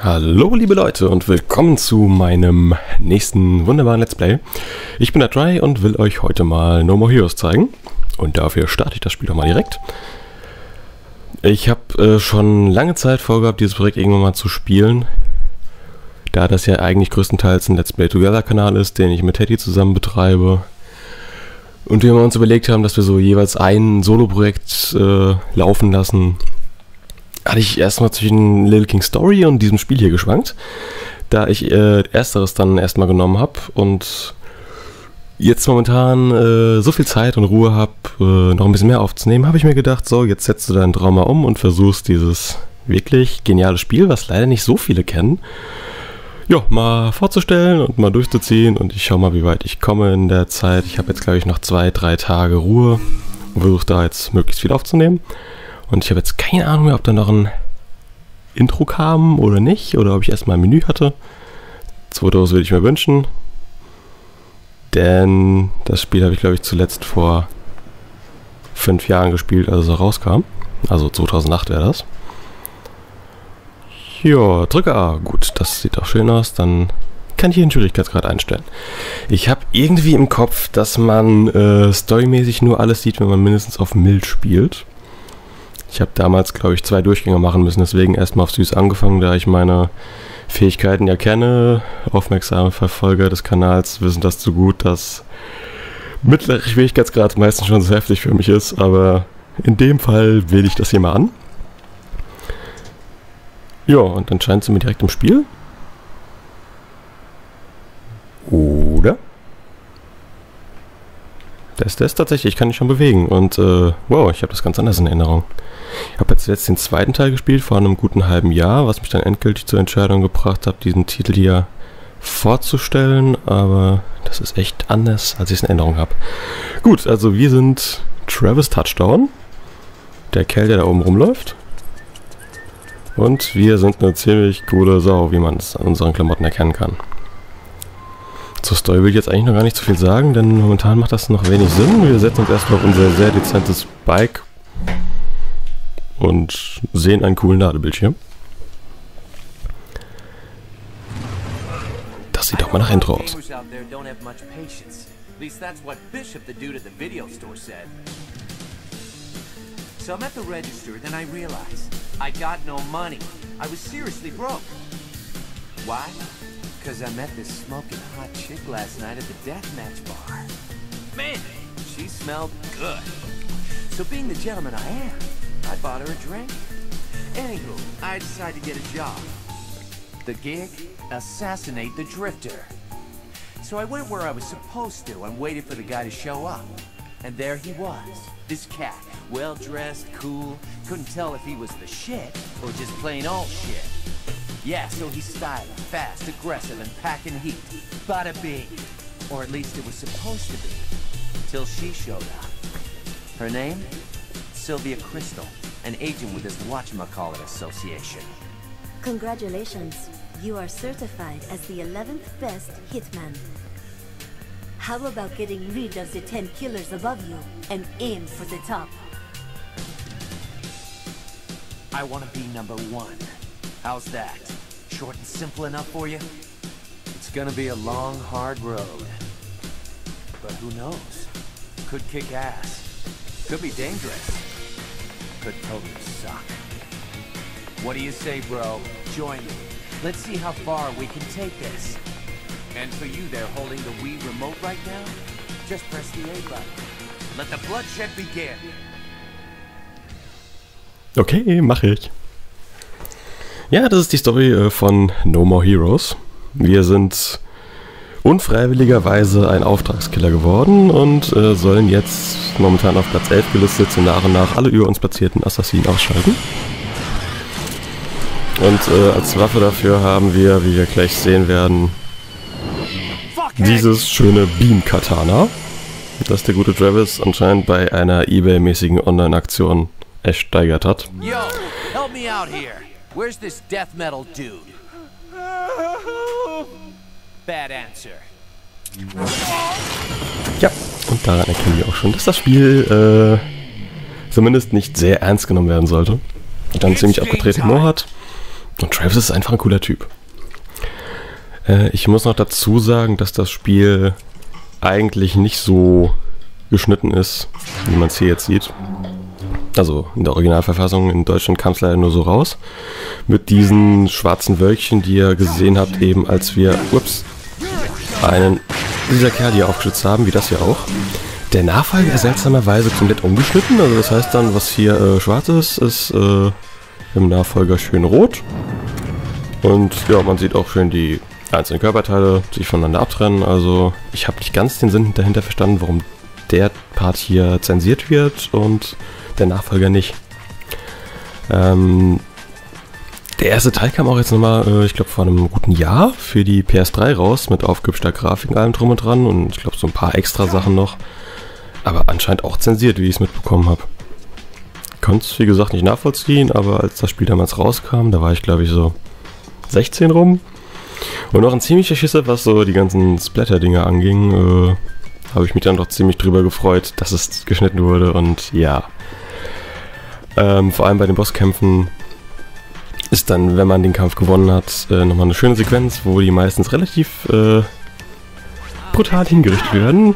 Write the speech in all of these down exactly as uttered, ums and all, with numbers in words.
Hallo liebe Leute und willkommen zu meinem nächsten wunderbaren Let's Play. Ich bin der Try und will euch heute mal No More Heroes zeigen. Und dafür starte ich das Spiel doch mal direkt. Ich habe äh, schon lange Zeit vorgehabt, dieses Projekt irgendwann mal zu spielen. Da das ja eigentlich größtenteils ein Let's Play Together Kanal ist, den ich mit Teddy zusammen betreibe. Und wir uns überlegt haben, dass wir so jeweils ein Solo-Projekt äh, laufen lassen, hatte ich erstmal zwischen Little King Story und diesem Spiel hier geschwankt, da ich äh, ersteres dann erstmal genommen habe und jetzt momentan äh, so viel Zeit und Ruhe habe, äh, noch ein bisschen mehr aufzunehmen, habe ich mir gedacht, so, jetzt setzt du deinen Traum mal um und versuchst dieses wirklich geniale Spiel, was leider nicht so viele kennen, ja, mal vorzustellen und mal durchzuziehen, und ich schaue mal, wie weit ich komme in der Zeit. Ich habe jetzt, glaube ich, noch zwei, drei Tage Ruhe und versuche da jetzt möglichst viel aufzunehmen. Und ich habe jetzt keine Ahnung mehr, ob da noch ein Intro kam oder nicht, oder ob ich erstmal ein Menü hatte. Zweiteres würde ich mir wünschen. Denn das Spiel habe ich, glaube ich, zuletzt vor fünf Jahren gespielt, als es rauskam. Also zweitausendacht wäre das. Ja, drücke A. Gut, das sieht doch schön aus. Dann kann ich hier den Schwierigkeitsgrad einstellen. Ich habe irgendwie im Kopf, dass man äh, storymäßig nur alles sieht, wenn man mindestens auf Mild spielt. Ich habe damals, glaube ich, zwei Durchgänge machen müssen, deswegen erstmal auf Süß angefangen, da ich meine Fähigkeiten ja kenne. Aufmerksame Verfolger des Kanals wissen das zu gut, dass mittlerer Schwierigkeitsgrad meistens schon so heftig für mich ist, aber in dem Fall wähle ich das hier mal an. Ja, und dann scheint sie mir direkt im Spiel. Oder? Das, das ist tatsächlich, ich kann mich schon bewegen und äh, wow, ich habe das ganz anders in Erinnerung. Ich habe jetzt, jetzt den zweiten Teil gespielt, vor einem guten halben Jahr, was mich dann endgültig zur Entscheidung gebracht hat, diesen Titel hier vorzustellen, aber das ist echt anders, als ich es in Erinnerung habe. Gut, also wir sind Travis Touchdown, der Kerl, der da oben rumläuft, und wir sind eine ziemlich coole Sau, wie man es an unseren Klamotten erkennen kann. Zur Story will ich jetzt eigentlich noch gar nicht so viel sagen, denn momentan macht das noch wenig Sinn. Wir setzen uns erstmal auf unser sehr dezentes Bike und sehen einen coolen Ladebildschirm. Das sieht doch mal nach Intro aus. So I'm at the register, then I realized I got no money. I was seriously broke. Why? Because I met this smoking hot chick last night at the deathmatch bar. Man, she smelled good. So being the gentleman I am, I bought her a drink. Anywho, I decided to get a job. The gig? Assassinate the drifter. So I went where I was supposed to and waited for the guy to show up. And there he was, this cat, well-dressed, cool, couldn't tell if he was the shit or just plain old shit. Yeah, so he's styling, fast, aggressive, and packing heat. Bada bing. Or at least it was supposed to be. Till she showed up. Her name? Sylvia Crystal, an agent with this whatchamacallit association. Congratulations. You are certified as the eleventh best hitman. How about getting rid of the ten killers above you and aim for the top? I want to be number one. How's that? Short and simple enough for you? It's gonna be a long, hard road. But who knows? Could kick ass. Could be dangerous. Could totally suck. What do you say, bro? Join me. Let's see how far we can take this. And for you there holding the Wii remote right now, just press the A button. Let the bloodshed begin. Okay, mache ich. Ja, das ist die Story äh, von No More Heroes. Wir sind unfreiwilligerweise ein Auftragskiller geworden und äh, sollen jetzt momentan auf Platz elf gelistet so nach und nach alle über uns platzierten Assassinen ausschalten. Und äh, als Waffe dafür haben wir, wie wir gleich sehen werden, dieses schöne Beam-Katana, das der gute Travis anscheinend bei einer eBay-mäßigen Online-Aktion ersteigert hat. Yo, help me out here. Where's this death metal dude? Bad answer. Ja, und daran erkennen wir auch schon, dass das Spiel äh, zumindest nicht sehr ernst genommen werden sollte. Dann ziemlich abgedrehten Humor hat. Und Travis ist einfach ein cooler Typ. Äh, ich muss noch dazu sagen, dass das Spiel eigentlich nicht so geschnitten ist, wie man es hier jetzt sieht. Also in der Originalverfassung in Deutschland kam es leider nur so raus. Mit diesen schwarzen Wölkchen, die ihr gesehen habt, eben als wir ups, einen dieser Kerl hier aufgeschützt haben, wie das hier auch. Der Nachfolger ist seltsamerweise komplett umgeschnitten. Also das heißt dann, was hier äh, schwarz ist, ist äh, im Nachfolger schön rot. Und ja, man sieht auch schön die einzelnen Körperteile sich voneinander abtrennen. Also ich habe nicht ganz den Sinn dahinter verstanden, warum der Part hier zensiert wird und der Nachfolger nicht. Ähm, der erste Teil kam auch jetzt nochmal, äh, ich glaube vor einem guten Jahr für die P S drei raus, mit aufgehübschter Grafik und allem drum und dran und ich glaube so ein paar extra Sachen noch. Aber anscheinend auch zensiert, wie ich es mitbekommen habe. Konnte es wie gesagt nicht nachvollziehen, aber als das Spiel damals rauskam, da war ich glaube ich so sechzehn rum. Und noch ein ziemlicher Schisser, was so die ganzen Splatter-Dinger anging, äh, habe ich mich dann doch ziemlich drüber gefreut, dass es geschnitten wurde und ja. Ähm, vor allem bei den Bosskämpfen ist dann, wenn man den Kampf gewonnen hat, äh, nochmal eine schöne Sequenz, wo die meistens relativ äh, brutal hingerichtet werden.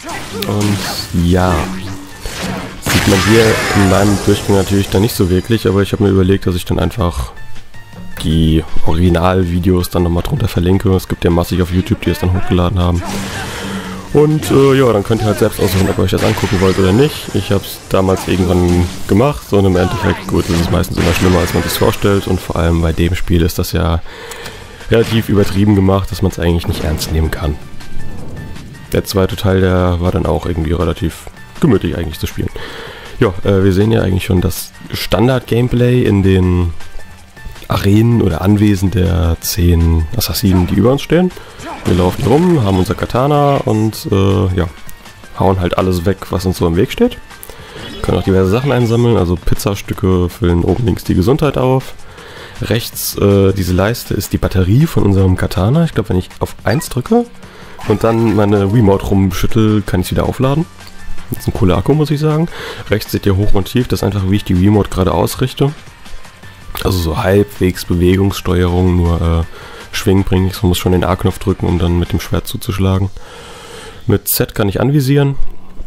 Und ja, sieht man hier in meinem Durchgang natürlich dann nicht so wirklich, aber ich habe mir überlegt, dass ich dann einfach die Originalvideos dann nochmal drunter verlinke. Es gibt ja massig auf YouTube, die es dann hochgeladen haben. Und äh, ja, dann könnt ihr halt selbst aussuchen, ob ihr euch das angucken wollt oder nicht. Ich habe es damals irgendwann gemacht und im Endeffekt, gut, das ist meistens immer schlimmer, als man sich vorstellt. Und vor allem bei dem Spiel ist das ja relativ übertrieben gemacht, dass man es eigentlich nicht ernst nehmen kann. Der zweite Teil, der war dann auch irgendwie relativ gemütlich eigentlich zu spielen. Ja, äh, wir sehen ja eigentlich schon das Standard-Gameplay in den Arenen oder Anwesen der zehn Assassinen, die über uns stehen. Wir laufen hier rum, haben unser Katana und äh, ja, hauen halt alles weg, was uns so im Weg steht. Können auch diverse Sachen einsammeln, also Pizzastücke füllen oben links die Gesundheit auf. Rechts äh, diese Leiste ist die Batterie von unserem Katana. Ich glaube, wenn ich auf eins drücke und dann meine Wiimote rumschüttel, kann ich es wieder aufladen. Das ist ein cooler Akku, muss ich sagen. Rechts seht ihr hoch und tief, das ist einfach, wie ich die Wiimote gerade ausrichte. Also so halbwegs Bewegungssteuerung, nur äh, schwingen bringt nichts. Man muss schon den A-Knopf drücken, um dann mit dem Schwert zuzuschlagen. Mit Z kann ich anvisieren.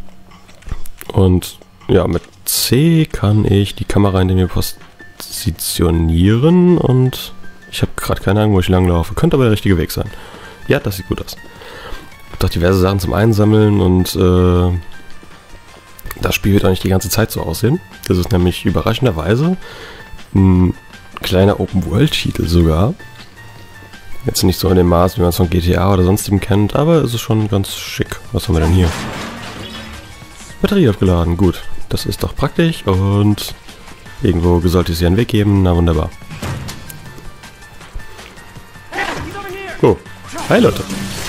Und ja, mit C kann ich die Kamera in mir positionieren. Und ich habe gerade keine Ahnung, wo ich langlaufe. Könnte aber der richtige Weg sein. Ja, das sieht gut aus. Gibt auch diverse Sachen zum Einsammeln und äh, das Spiel wird auch nicht die ganze Zeit so aussehen. Das ist nämlich überraschenderweise ein kleiner Open-World-Titel sogar. Jetzt nicht so in dem Maß, wie man es von G T A oder sonstigem kennt, aber es ist schon ganz schick. Was haben wir denn hier? Batterie aufgeladen, gut. Das ist doch praktisch und irgendwo sollte es hier einen Weg geben. Na wunderbar. Oh, hi Leute.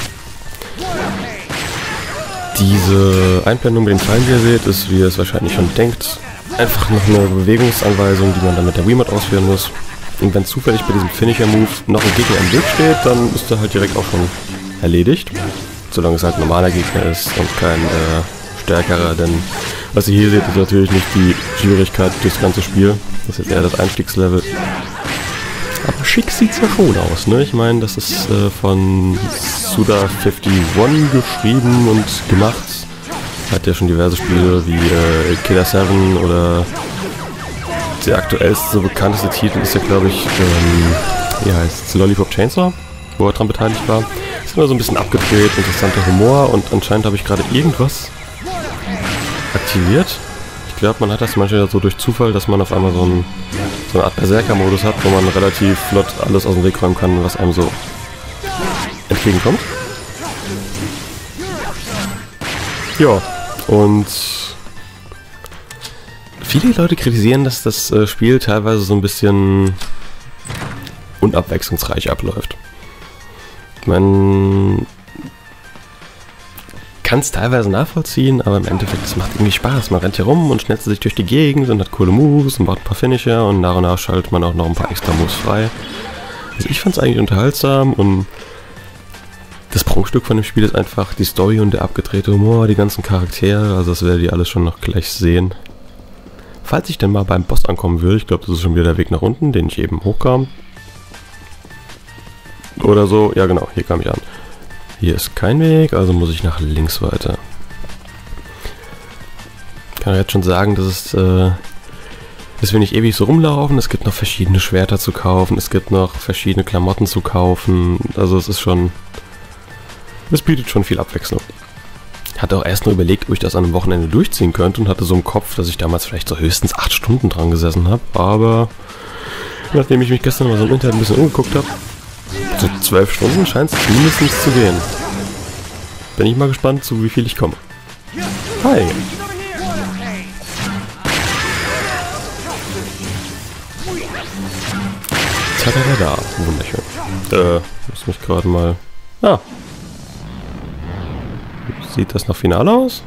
Diese Einblendung mit den Pfeilen, die ihr seht, ist, wie ihr es wahrscheinlich schon denkt, einfach noch eine Bewegungsanweisung, die man dann mit der Wiimote ausführen muss. Und wenn zufällig bei diesem Finisher-Move noch ein Gegner im Weg steht, dann ist er halt direkt auch schon erledigt. Solange es halt ein normaler Gegner ist und kein äh, stärkerer, denn was ihr hier seht, ist natürlich nicht die Schwierigkeit durchs ganze Spiel. Das ist jetzt eher das Einstiegslevel. Aber schick sieht es ja schon aus, ne? Ich meine, das ist äh, von Suda einundfünfzig geschrieben und gemacht. Hat ja schon diverse Spiele wie äh, Killer seven oder der aktuellste, so bekannteste Titel ist ja, glaube ich, ähm, wie heißt es, Lollipop Chainsaw, wo er dran beteiligt war. Ist immer so ein bisschen abgedreht, interessanter Humor und anscheinend habe ich gerade irgendwas aktiviert. Ich glaube, man hat das manchmal so durch Zufall, dass man auf einmal so, ein, so eine Art Berserker-Modus hat, wo man relativ flott alles aus dem Weg räumen kann, was einem so entgegenkommt. Ja, und viele Leute kritisieren, dass das äh, Spiel teilweise so ein bisschen unabwechslungsreich abläuft. Man kann es teilweise nachvollziehen, aber im Endeffekt, es macht irgendwie Spaß. Man rennt hier rum und schnetzelt sich durch die Gegend und hat coole Moves und baut ein paar Finisher und nach und nach schaltet man auch noch ein paar extra Moves frei. Also ich fand es eigentlich unterhaltsam und das Prunkstück von dem Spiel ist einfach die Story und der abgedrehte Humor, die ganzen Charaktere, also das werdet ihr alles schon noch gleich sehen. Falls ich denn mal beim Boss ankommen würde, ich glaube, das ist schon wieder der Weg nach unten, den ich eben hochkam. Oder so. Ja genau, hier kam ich an. Hier ist kein Weg, also muss ich nach links weiter. Ich kann jetzt schon sagen, dass es, äh, dass wir nicht ewig so rumlaufen. Es gibt noch verschiedene Schwerter zu kaufen. Es gibt noch verschiedene Klamotten zu kaufen. Also es ist schon... Es bietet schon viel Abwechslung. Ich hatte auch erst nur überlegt, ob ich das an einem Wochenende durchziehen könnte und hatte so im Kopf, dass ich damals vielleicht so höchstens acht Stunden dran gesessen habe. Aber nachdem ich mich gestern mal so im Internet ein bisschen umgeguckt habe, so zwölf Stunden scheint es mindestens zu gehen. Bin ich mal gespannt, zu wie viel ich komme. Hi! Tadadada, wunderschön. Äh, muss mich gerade mal... Ah! Sieht das nach Finale aus?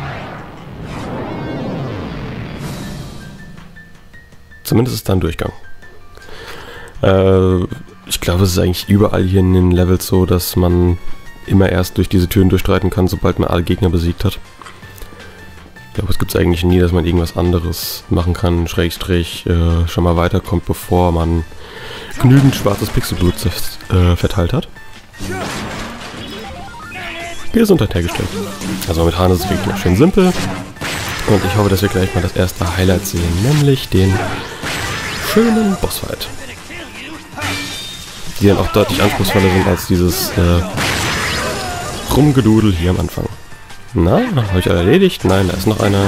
Zumindest ist da ein Durchgang. Äh, ich glaube, es ist eigentlich überall hier in den Levels so, dass man immer erst durch diese Türen durchstreiten kann, sobald man alle Gegner besiegt hat. Ich glaube, es gibt es eigentlich nie, dass man irgendwas anderes machen kann, Schrägstrich, äh, schon mal weiterkommt, bevor man genügend schwarzes Pixelblut äh, verteilt hat. Gesundheit hergestellt. Also momentan ist es wirklich noch schön simpel. Und ich hoffe, dass wir gleich mal das erste Highlight sehen, nämlich den schönen Bossfight. Die dann auch deutlich anspruchsvoller sind als dieses äh, Rumgedudel hier am Anfang. Na, habe ich alle erledigt? Nein, da ist noch einer.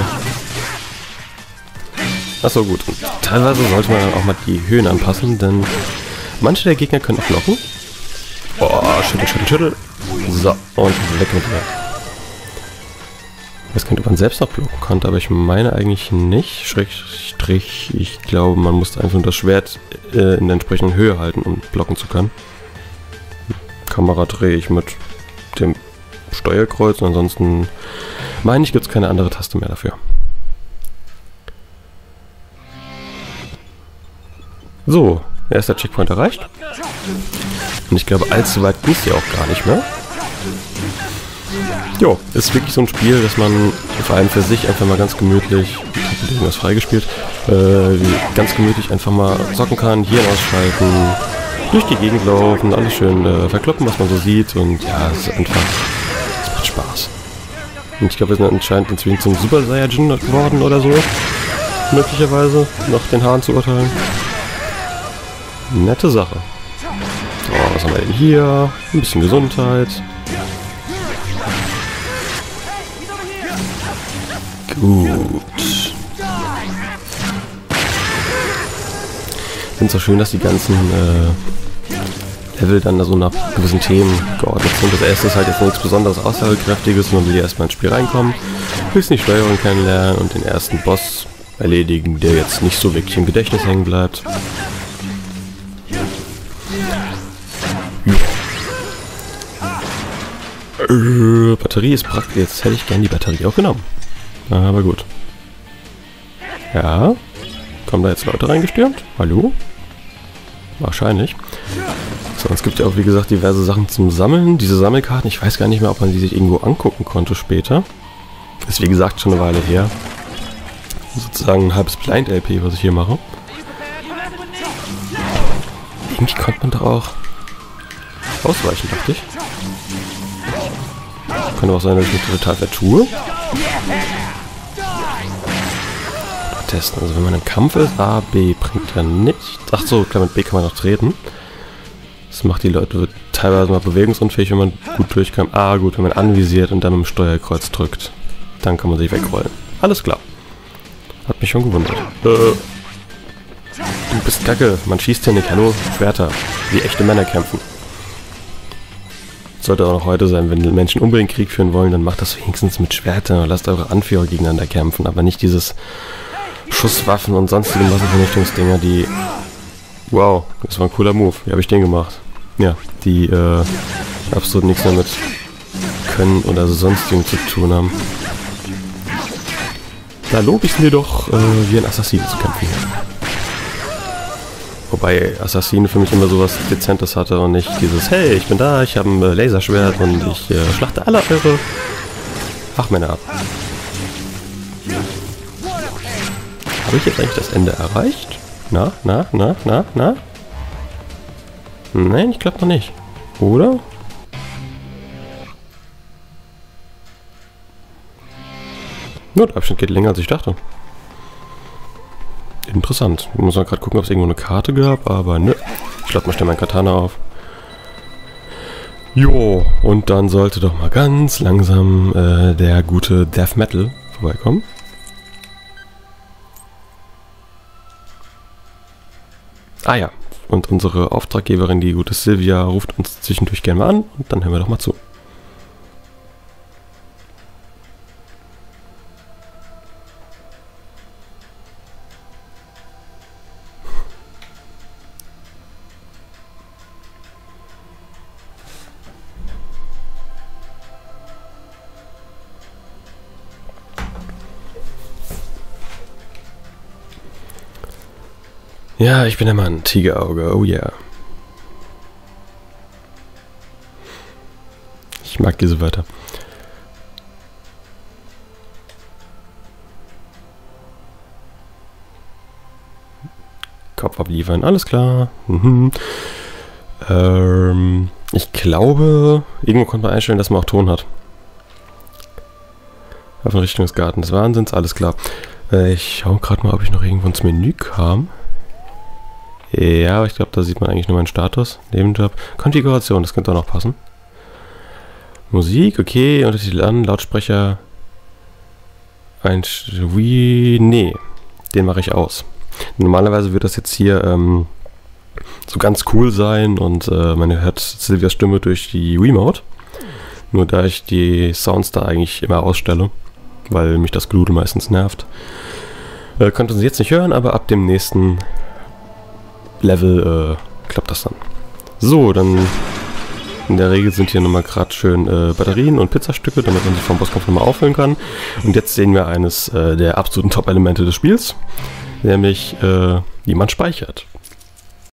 Achso, gut. Und teilweise sollte man dann auch mal die Höhen anpassen, denn manche der Gegner können auch blocken. Oh, schüttel, schüttel, schüttel. So, und weg mit mir. Ich weiß gar nicht, ob man selbst noch blocken konnte, aber ich meine eigentlich nicht. Schrägstrich, ich glaube, man musste einfach nur das Schwert äh, in der entsprechenden Höhe halten, um blocken zu können. Kamera drehe ich mit dem Steuerkreuz und ansonsten meine ich, gibt es keine andere Taste mehr dafür. So, erster Checkpoint erreicht. Und ich glaube, allzu weit ist ja auch gar nicht mehr. Jo, ist wirklich so ein Spiel, dass man vor allem für sich einfach mal ganz gemütlich, ich habe irgendwas freigespielt, äh, ganz gemütlich einfach mal zocken kann, Hirn ausschalten, durch die Gegend laufen, alles schön äh, verkloppen, was man so sieht und ja, es ist einfach, es macht Spaß. Und ich glaube, wir sind anscheinend inzwischen zum Super Saiyajin geworden oder so, möglicherweise, nach den Haaren zu urteilen. Nette Sache. So, was haben wir denn hier? Ein bisschen Gesundheit. Gut. Ich finde es so schön, dass die ganzen äh, Level dann so nach gewissen Themen geordnet sind. Das erste ist halt jetzt nichts besonders Aussagekräftiges, man will hier erstmal ins Spiel reinkommen, höchstens die Steuerung kennenlernen und den ersten Boss erledigen, der jetzt nicht so wirklich im Gedächtnis hängen bleibt. Äh, Batterie ist praktisch. Jetzt hätte ich gern die Batterie auch genommen. Aber gut. Ja. Kommen da jetzt Leute reingestürmt? Hallo? Wahrscheinlich. So, es gibt ja auch, wie gesagt, diverse Sachen zum Sammeln. Diese Sammelkarten, ich weiß gar nicht mehr, ob man die sich irgendwo angucken konnte später. Ist, wie gesagt, schon eine Weile her. Sozusagen ein halbes Blind-L P, was ich hier mache. Irgendwie konnte man da auch ausweichen, dachte ich. Kann auch sein, dass ich mich total vertue. Testen. Also wenn man im Kampf ist, A, B bringt ja nichts. Ach so, klar, mit B kann man noch treten. Das macht die Leute teilweise mal bewegungsunfähig, wenn man gut durchkommt. A, gut, wenn man anvisiert und dann mit dem Steuerkreuz drückt. Dann kann man sich wegrollen. Alles klar. Hat mich schon gewundert. Äh, du bist kacke. Man schießt hier nicht. Hallo? Schwerter. Wie echte Männer kämpfen. Sollte auch noch heute sein, wenn Menschen unbedingt Krieg führen wollen, dann macht das wenigstens mit Schwertern und lasst eure Anführer gegeneinander kämpfen, aber nicht dieses Schusswaffen und sonstige Massenvernichtungsdinger, die... Wow, das war ein cooler Move. Wie habe ich den gemacht? Ja, die äh, absolut nichts mehr mit Können oder sonstigem zu tun haben. Da lobe ich mir doch, äh, wie ein Assassin zu kämpfen. Wobei Assassin für mich immer sowas Dezentes hatte und nicht dieses, hey, ich bin da, ich habe ein äh, Laserschwert und ich äh, schlachte alle eure Fachmänner ab. Habe ich jetzt eigentlich das Ende erreicht? Na, na, na, na, na? Nein, ich glaube noch nicht. Oder? Nur der Abschnitt geht länger als ich dachte. Interessant. Ich muss mal gerade gucken, ob es irgendwo eine Karte gab, aber ne. Ich lade mal schnell meinen Katana auf. Jo, und dann sollte doch mal ganz langsam äh, der gute Death Metal vorbeikommen. Ah ja, und unsere Auftraggeberin, die gute Sylvia, ruft uns zwischendurch gerne mal an und dann hören wir doch mal zu. Ja, ich bin der Mann, Tigerauge, oh yeah. Ich mag diese Wörter. Kopf abliefern, alles klar. Mhm. Ähm, ich glaube, irgendwo konnte man einstellen, dass man auch Ton hat. Auf den Richtungsgarten des Wahnsinns, alles klar. Äh, ich schaue gerade mal, ob ich noch irgendwo ins Menü kam. Ja, aber ich glaube, da sieht man eigentlich nur meinen Status. Nebenjob. Konfiguration, das könnte auch noch passen. Musik, okay. Untertitel an, Lautsprecher. Ein Wii. Nee, den mache ich aus. Normalerweise wird das jetzt hier ähm, so ganz cool sein und äh, man hört Sylvias Stimme durch die Wiimote. Nur da ich die Sounds da eigentlich immer ausstelle, weil mich das Gedudel meistens nervt, äh, konnte sie jetzt nicht hören, aber ab dem nächsten Level äh, klappt das dann. So, dann in der Regel sind hier nochmal gerade schön äh, Batterien und Pizzastücke, damit man sich vom Bosskampf nochmal auffüllen kann. Und jetzt sehen wir eines äh, der absoluten Top-Elemente des Spiels, nämlich äh, wie man speichert.